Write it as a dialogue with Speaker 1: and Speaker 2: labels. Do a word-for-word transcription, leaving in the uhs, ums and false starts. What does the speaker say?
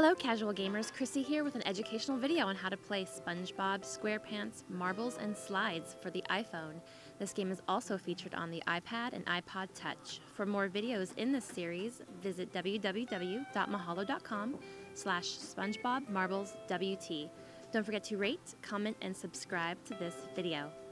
Speaker 1: Hello casual gamers, Chrissy here with an educational video on how to play SpongeBob, SquarePants, Marbles, and Slides for the iPhone. This game is also featured on the iPad and iPod Touch. For more videos in this series, visit w w w dot mahalo dot com slash SpongeBob Marbles W T. Don't forget to rate, comment, and subscribe to this video.